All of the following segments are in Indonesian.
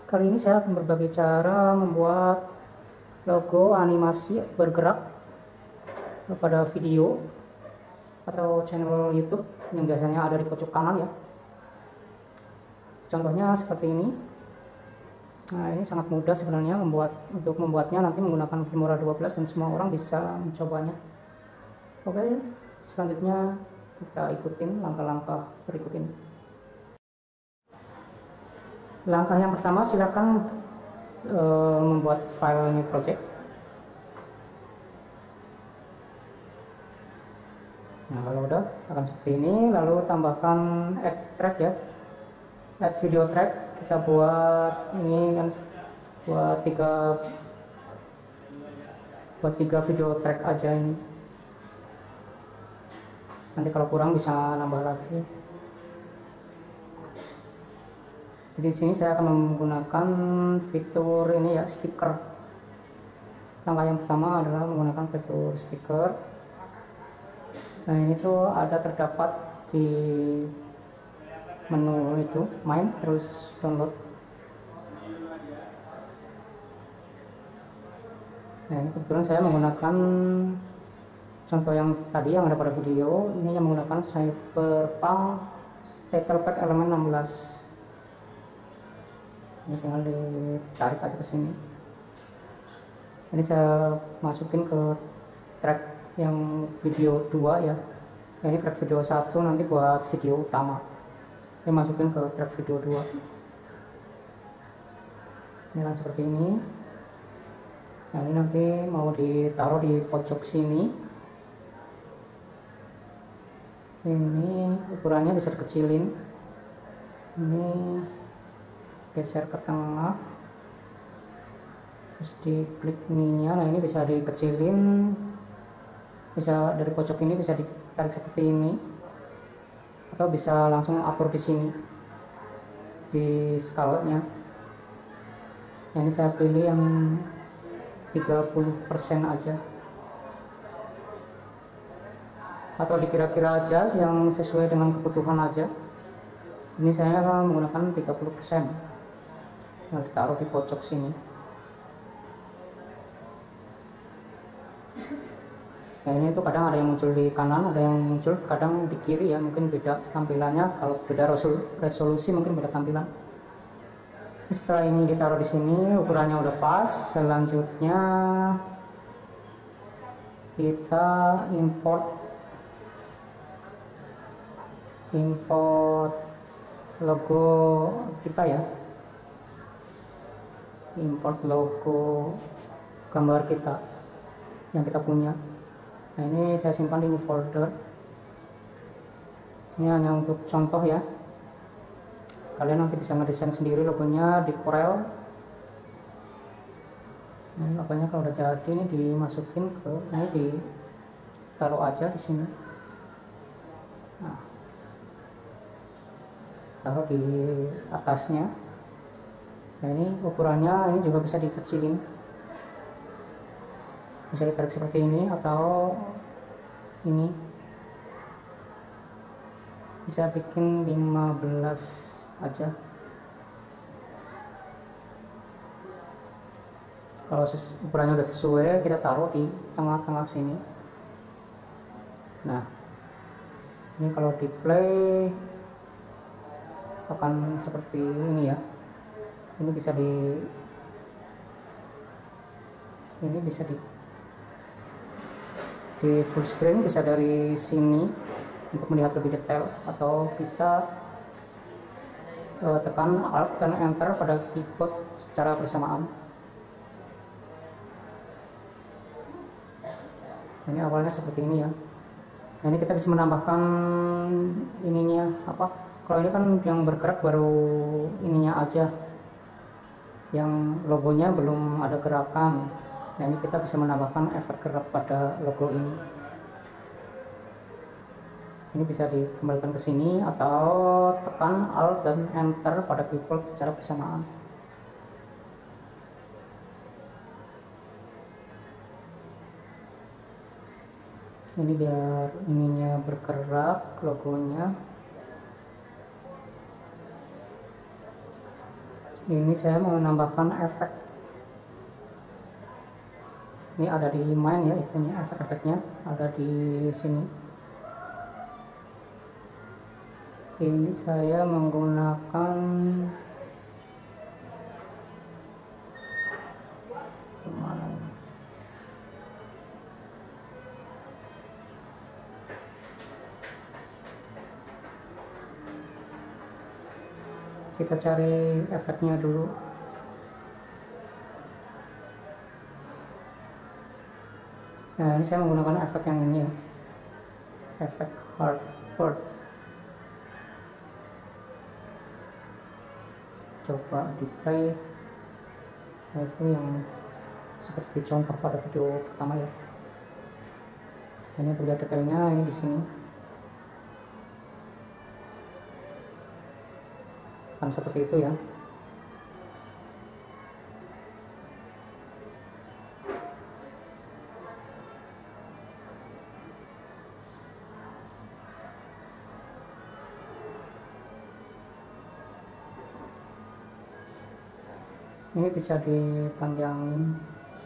Kali ini saya akan berbagi cara membuat logo animasi bergerak pada video atau channel YouTube yang biasanya ada di pojok kanan ya. Contohnya seperti ini. Nah, ini sangat mudah sebenarnya untuk membuatnya, nanti menggunakan Filmora 12 dan semua orang bisa mencobanya. Oke, selanjutnya kita ikutin langkah-langkah berikut ini. Langkah yang pertama, silakan membuat file new project. Nah, kalau udah akan seperti ini, lalu tambahkan add track ya, add video track. Kita buat ini kan buat tiga video track aja ini. Nanti kalau kurang bisa nambah lagi. Jadi di sini saya akan menggunakan fitur ini ya, stiker. Langkah yang pertama adalah menggunakan fitur stiker. Nah, ini tuh ada terdapat di menu itu, main, terus download. Nah, ini kebetulan saya menggunakan contoh yang tadi yang ada pada video. Ini yang menggunakan Cyberpunk Title Pack Element 16. Ini tinggal ditarik aja ke sini. Ini saya masukin ke track yang video 2 ya. Ini track video 1 nanti buat video utama. Saya masukin ke track video 2. Ini kan seperti ini. Nah, ini nanti mau ditaruh di pojok sini. Ini ukurannya bisa dikecilin. Ini geser ke tengah, terus diklik ininya. Nah, ini bisa dikecilin, bisa dari pojok ini bisa ditarik seperti ini, atau bisa langsung atur di sini di skalanya. Nah, ini saya pilih yang 30% aja, atau dikira-kira aja yang sesuai dengan kebutuhan aja. Ini saya menggunakan 30%. Nah, ditaruh di pojok sini. Nah, ini tuh kadang ada yang muncul di kanan, ada yang muncul kadang di kiri ya, mungkin beda tampilannya. Kalau beda resolusi mungkin beda tampilan. Setelah ini ditaruh di sini, ukurannya udah pas. Selanjutnya kita import logo kita ya, import logo gambar kita yang kita punya. Nah, ini saya simpan di folder. Ini hanya untuk contoh ya, kalian nanti bisa ngedesain sendiri logonya di Corel. Nah, logonya kalau udah jadi ini dimasukin ke ini, ditaruh aja di sini. Nah, taruh di atasnya. Nah, ini ukurannya ini juga bisa dikecilin, bisa ditarik seperti ini, atau ini bisa bikin 15 aja. Kalau ukurannya udah sesuai, kita taruh di tengah-tengah sini. Nah, ini kalau di play akan seperti ini ya. Ini bisa di full screen, bisa dari sini untuk melihat lebih detail, atau bisa tekan Alt dan Enter pada keyboard secara bersamaan. Ini awalnya seperti ini ya. Nah, ini kita bisa menambahkan ininya apa? Kalau ini kan yang bergerak baru ininya aja, yang logonya belum ada gerakan. Nah, ini kita bisa menambahkan efek gerak pada logo ini. Ini bisa dikembalikan ke sini, atau tekan Alt dan Enter pada keyboard secara bersamaan. Ini biar ininya bergerak, logonya. Ini saya mau menambahkan efek. Ini ada di main ya, itunya efek-efeknya ada di sini. Ini saya menggunakan kemana ini? Kita cari efeknya dulu. Nah, ini saya menggunakan efek yang ini ya, efek hardboard. Coba di play. Nah, itu yang seperti contoh pada video pertama ya. Ini untuk lihat detailnya ini di sini. Kan seperti itu ya. Ini bisa dipanjangin.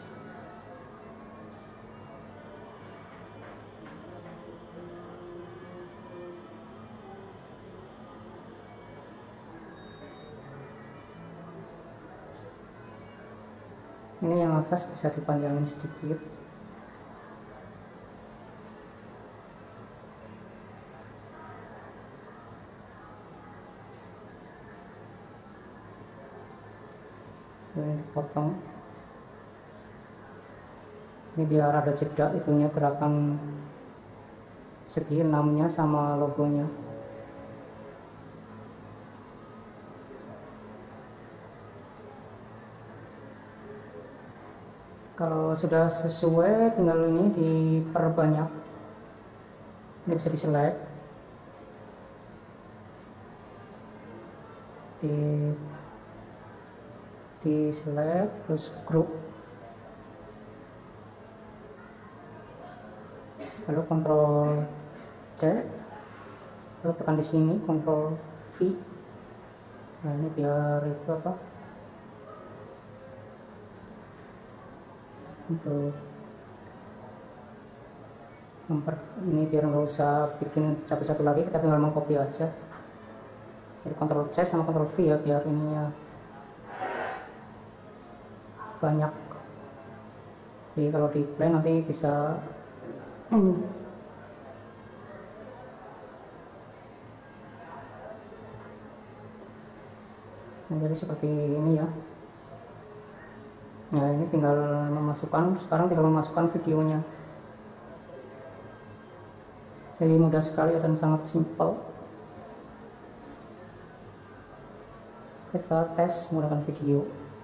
Ini yang atas bisa dipanjangin sedikit. Ini dipotong. Ini biar ada jeda itunya, gerakan segi 6-nya sama logonya. Kalau sudah sesuai, tinggal ini diperbanyak. Ini bisa di-select, di-select terus group, lalu Ctrl C, lalu tekan di sini Ctrl V. Nah, ini biar itu apa, untuk ini biar nggak usah bikin satu-satu lagi, kita tinggal mengcopy aja. Jadi Ctrl C sama Ctrl V ya, biar ininya banyak. Jadi kalau di play nanti bisa nah, jadi seperti ini ya. Nah, ini tinggal memasukkan, sekarang tinggal memasukkan videonya. Jadi mudah sekali dan sangat simpel. Kita tes menggunakan video.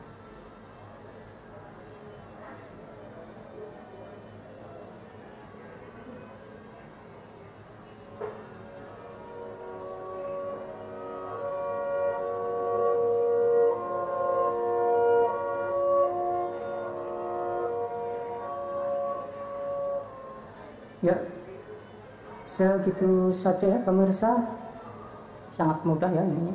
Ya, segitu saja ya pemirsa, sangat mudah ya ini.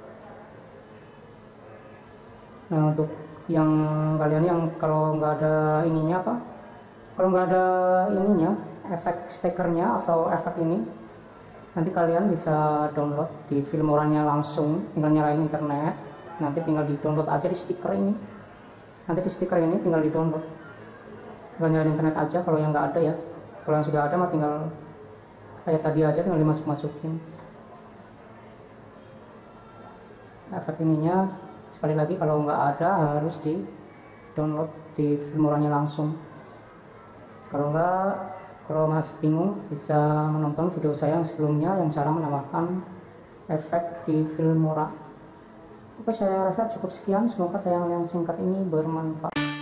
Nah, untuk yang kalian yang kalau nggak ada ininya apa, kalau nggak ada ininya efek stikernya atau efek ini, nanti kalian bisa download di Filmoranya langsung, tinggal nyalain internet, nanti tinggal di download aja di stiker ini. Nanti di stiker ini tinggal di download, tinggal nyalain internet aja kalau yang nggak ada ya. Kalau yang sudah ada mah tinggal kayak tadi aja, tinggal dimasuk-masukin efek ininya. Sekali lagi, kalau nggak ada harus di download di Filmoranya langsung. Kalau nggak, kalau masih bingung, bisa menonton video saya yang sebelumnya yang cara menambahkan efek di Filmora. Oke, saya rasa cukup sekian. Semoga tayangan yang singkat ini bermanfaat.